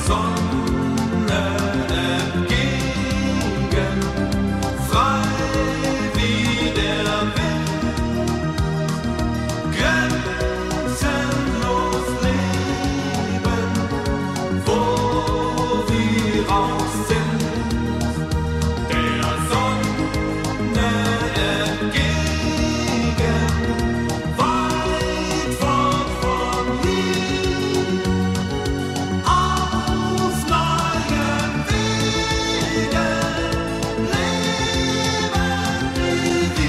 Sonne entgegen, frei wie der Wind, grenzenlos leben, wo wir auch sind, der Sonne entgegen, weit fort von hier, auf neuen Wegen leben wie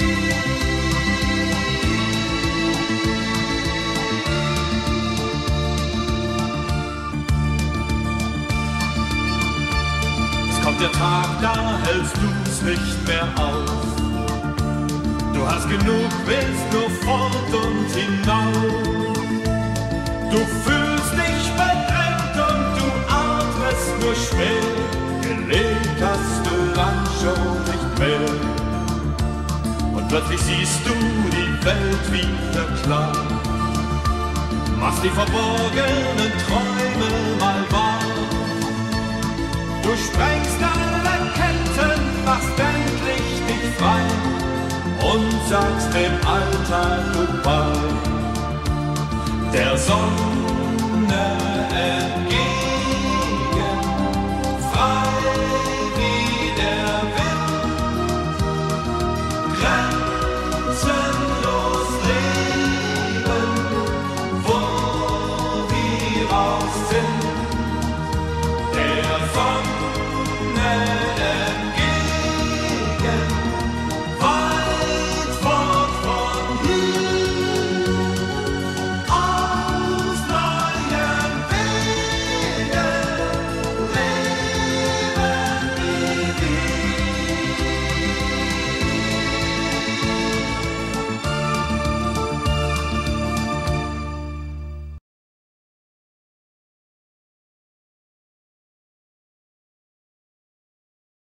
wir. Es kommt der Tag, da hältst du's nicht mehr aus. Du hast genug, willst nur fort und hinaus. Du fühlst dich bedrängt und du atmest nur schwer. Gelebt hast du lang schon nicht mehr. Und plötzlich siehst du die Welt wieder klar. Machst die verborgenen Träume mal wahr. Du sprengst alle Ketten, machst endlich dich frei und sagst dem Alltag Goodbye. Der Sonne entgegen.